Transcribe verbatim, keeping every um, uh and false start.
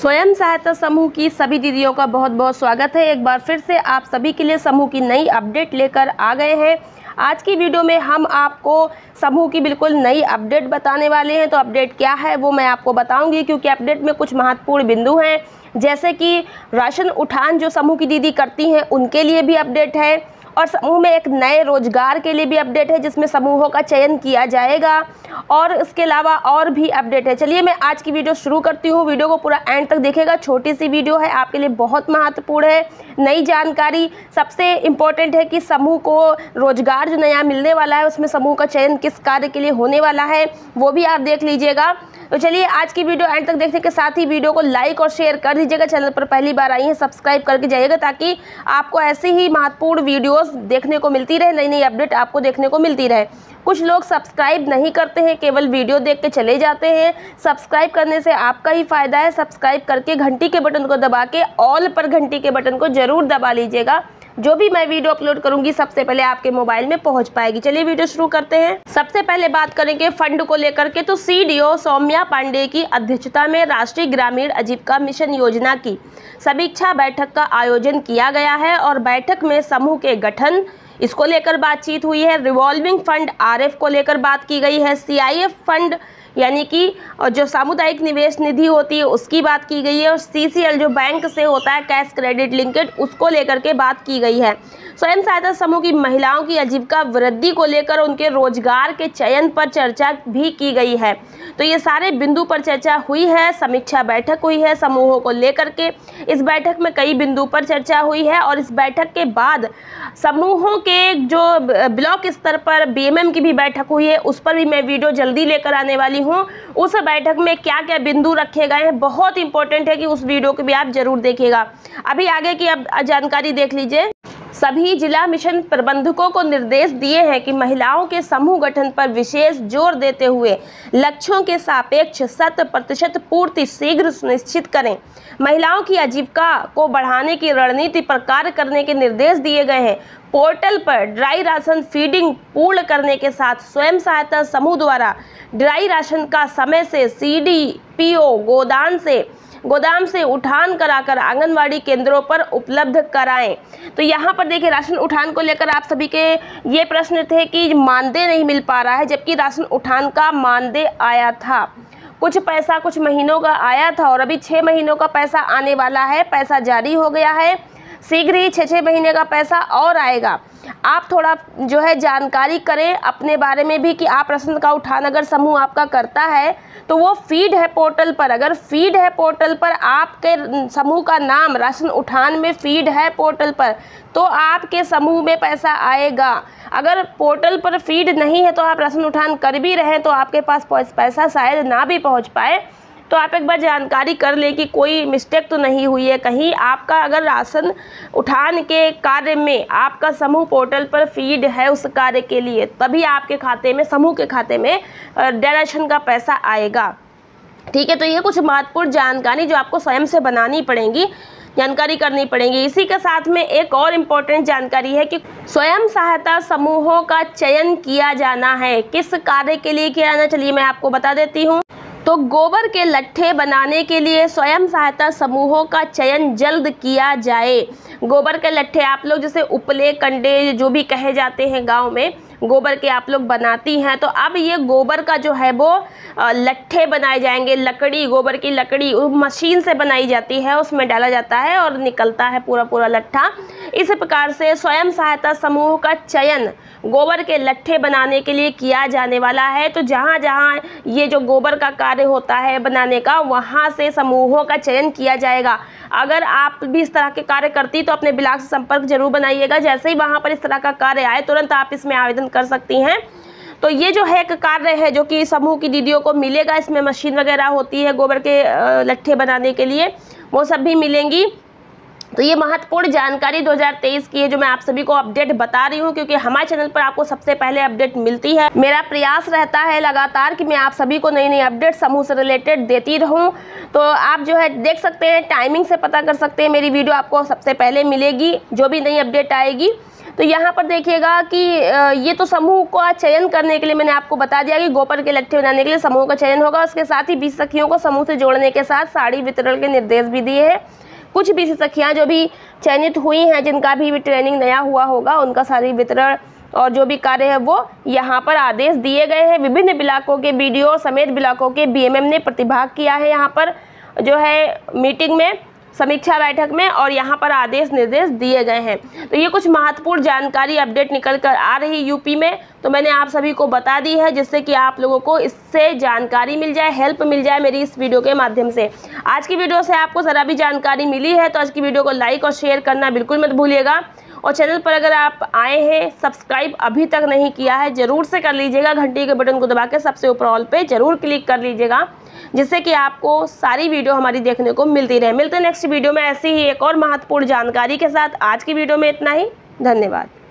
स्वयं सहायता समूह की सभी दीदियों का बहुत बहुत स्वागत है। एक बार फिर से आप सभी के लिए समूह की नई अपडेट लेकर आ गए हैं। आज की वीडियो में हम आपको समूह की बिल्कुल नई अपडेट बताने वाले हैं। तो अपडेट क्या है वो मैं आपको बताऊंगी, क्योंकि अपडेट में कुछ महत्वपूर्ण बिंदु हैं, जैसे कि राशन उठान जो समूह की दीदी करती हैं उनके लिए भी अपडेट है, और समूह में एक नए रोजगार के लिए भी अपडेट है जिसमें समूहों का चयन किया जाएगा, और इसके अलावा और भी अपडेट है। चलिए मैं आज की वीडियो शुरू करती हूँ। वीडियो को पूरा एंड तक देखिएगा, छोटी सी वीडियो है, आपके लिए बहुत महत्वपूर्ण है। नई जानकारी सबसे इम्पोर्टेंट है कि समूह को रोजगार जो नया मिलने वाला है उसमें समूह का चयन किस कार्य के लिए होने वाला है वो भी आप देख लीजिएगा। तो चलिए आज की वीडियो एंड तक देखने के साथ ही वीडियो को लाइक और शेयर कर दीजिएगा। चैनल पर पहली बार आई हैं सब्सक्राइब करके जाइएगा, ताकि आपको ऐसी ही महत्वपूर्ण वीडियोस देखने को मिलती रहे, नई नई अपडेट आपको देखने को मिलती रहे। कुछ लोग सब्सक्राइब नहीं करते हैं, केवल वीडियो देख के चले जाते हैं। सब्सक्राइब करने से आपका ही फायदा है। सब्सक्राइब करके घंटी के बटन को दबा के ऑल पर घंटी के बटन को जरूर दबा लीजिएगा। जो भी मैं वीडियो अपलोड करूंगी सबसे पहले आपके मोबाइल में पहुंच पाएगी। चलिए वीडियो शुरू करते हैं। सबसे पहले बात करेंगे फंड को लेकर के। तो सीडीओ सौम्या पांडे की अध्यक्षता में राष्ट्रीय ग्रामीण आजीविका मिशन योजना की समीक्षा बैठक का आयोजन किया गया है, और बैठक में समूह के गठन इसको लेकर बातचीत हुई है। रिवॉल्विंग फंड आरएफ को लेकर बात की गई है। सीआईएफ फंड यानी कि जो सामुदायिक निवेश निधि होती है उसकी बात की गई है, और सीसीएल जो बैंक से होता है कैश क्रेडिट लिंकेज उसको लेकर के बात की गई है। स्वयं सहायता समूह की महिलाओं की आजीविका वृद्धि को लेकर उनके रोजगार के चयन पर चर्चा भी की गई है। तो ये सारे बिंदु पर चर्चा हुई है। समीक्षा बैठक हुई है समूहों को लेकर के। इस बैठक में कई बिंदु पर चर्चा हुई है, और इस बैठक के बाद समूहों के जो ब्लॉक स्तर पर बीएमएम की भी बैठक हुई है, उस पर भी मैं वीडियो जल्दी लेकर आने वाली हूँ। उस बैठक में क्या क्या बिंदु रखे गए हैं बहुत इंपॉर्टेंट है कि उस वीडियो को भी आप जरूर देखिएगा। अभी आगे की अब जानकारी देख लीजिए। सभी जिला मिशन प्रबंधकों को निर्देश दिए हैं कि महिलाओं के समूह गठन पर विशेष जोर देते हुए लक्ष्यों के सापेक्ष शत प्रतिशत पूर्ति शीघ्र सुनिश्चित करें। महिलाओं की आजीविका को बढ़ाने की रणनीति पर कार्य करने के निर्देश दिए गए हैं। पोर्टल पर ड्राई राशन फीडिंग पूर्ण करने के साथ स्वयं सहायता समूह द्वारा ड्राई राशन का समय से सीडीपीओ गोदाम से गोदाम से उठान कराकर आंगनवाड़ी केंद्रों पर उपलब्ध कराएं। तो यहाँ पर देखिए राशन उठान को लेकर आप सभी के ये प्रश्न थे कि मानदेय नहीं मिल पा रहा है, जबकि राशन उठान का मानदेय आया था। कुछ पैसा कुछ महीनों का आया था, और अभी छः महीनों का पैसा आने वाला है। पैसा जारी हो गया है, शीघ्र ही छः छः महीने का पैसा और आएगा। आप थोड़ा जो है जानकारी करें अपने बारे में भी कि आप राशन का उठान अगर समूह आपका करता है तो वो फीड है पोर्टल पर। अगर फीड है पोर्टल पर, आपके समूह का नाम राशन उठान में फीड है पोर्टल पर, तो आपके समूह में पैसा आएगा। अगर पोर्टल पर फीड नहीं है तो आप राशन उठान कर भी रहे हैं तो आपके पास पैसा शायद ना भी पहुंच पाए। तो आप एक बार जानकारी कर लें कि कोई मिस्टेक तो नहीं हुई है कहीं। आपका अगर राशन उठान के कार्य में आपका समूह पोर्टल पर फीड है उस कार्य के लिए, तभी आपके खाते में, समूह के खाते में डायरेक्शन का पैसा आएगा। ठीक है, तो ये कुछ महत्वपूर्ण जानकारी जो आपको स्वयं से बनानी पड़ेगी, जानकारी करनी पड़ेगी। इसी के साथ में एक और इम्पोर्टेंट जानकारी है कि स्वयं सहायता समूहों का चयन किया जाना है। किस कार्य के लिए किया जाना, चलिए मैं आपको बता देती हूँ। तो गोबर के लट्ठे बनाने के लिए स्वयं सहायता समूहों का चयन जल्द किया जाए। गोबर के लट्ठे आप लोग जैसे उपले कंडे जो भी कहे जाते हैं गांव में, गोबर के आप लोग बनाती हैं, तो अब ये गोबर का जो है वो लट्ठे बनाए जाएंगे। लकड़ी, गोबर की लकड़ी मशीन से बनाई जाती है, उसमें डाला जाता है और निकलता है पूरा पूरा लट्ठा। इस प्रकार से स्वयं सहायता समूह का चयन गोबर के लट्ठे बनाने के लिए किया जाने वाला है। तो जहाँ जहाँ ये जो गोबर का कार्य होता है बनाने का, वहाँ से समूहों का चयन किया जाएगा। अगर आप भी इस तरह के कार्य करती तो अपने ब्लॉक से संपर्क जरूर बनाइएगा। जैसे ही वहाँ पर इस तरह का कार्य आए तुरंत आप इसमें आवेदन कर सकती हैं। तो ये जो है एक कार्य है जो कि समूह की दीदियों को मिलेगा। इसमें मशीन वगैरह होती है गोबर के लट्ठे बनाने के लिए, वो सब भी मिलेंगी। तो ये महत्वपूर्ण जानकारी दो हज़ार तेईस की है जो मैं आप सभी को अपडेट बता रही हूँ, क्योंकि हमारे चैनल पर आपको सबसे पहले अपडेट मिलती है। मेरा प्रयास रहता है लगातार कि मैं आप सभी को नई नई अपडेट समूह से रिलेटेड देती रहूँ। तो आप जो है देख सकते हैं, टाइमिंग से पता कर सकते हैं, मेरी वीडियो आपको सबसे पहले मिलेगी जो भी नई अपडेट आएगी। तो यहाँ पर देखिएगा कि ये तो समूह का चयन करने के लिए मैंने आपको बता दिया कि गोपर के लट्ठे बनाने के लिए समूह का चयन होगा। उसके साथ ही बीस सखियों को समूह से जोड़ने के साथ साड़ी वितरण के निर्देश भी दिए हैं। कुछ बीस सखियाँ जो भी चयनित हुई हैं, जिनका भी ट्रेनिंग नया हुआ होगा, उनका साड़ी वितरण और जो भी कार्य है वो यहाँ पर आदेश दिए गए हैं। विभिन्न ब्लॉकों के बीडीओ समेत ब्लॉकों के बीएमएम ने प्रतिभाग किया है यहाँ पर जो है मीटिंग में, समीक्षा बैठक में, और यहाँ पर आदेश निर्देश दिए गए हैं। तो ये कुछ महत्वपूर्ण जानकारी अपडेट निकल कर आ रही यूपी में, तो मैंने आप सभी को बता दी है, जिससे कि आप लोगों को इससे जानकारी मिल जाए, हेल्प मिल जाए मेरी इस वीडियो के माध्यम से। आज की वीडियो से आपको ज़रा भी जानकारी मिली है तो आज की वीडियो को लाइक और शेयर करना बिल्कुल मत भूलिएगा। और चैनल पर अगर आप आए हैं, सब्सक्राइब अभी तक नहीं किया है, ज़रूर से कर लीजिएगा। घंटी के बटन को दबा के सबसे ऊपर ऑल पे ज़रूर क्लिक कर लीजिएगा, जिससे कि आपको सारी वीडियो हमारी देखने को मिलती रहे। मिलते हैं नेक्स्ट वीडियो में ऐसी ही एक और महत्वपूर्ण जानकारी के साथ। आज की वीडियो में इतना ही, धन्यवाद।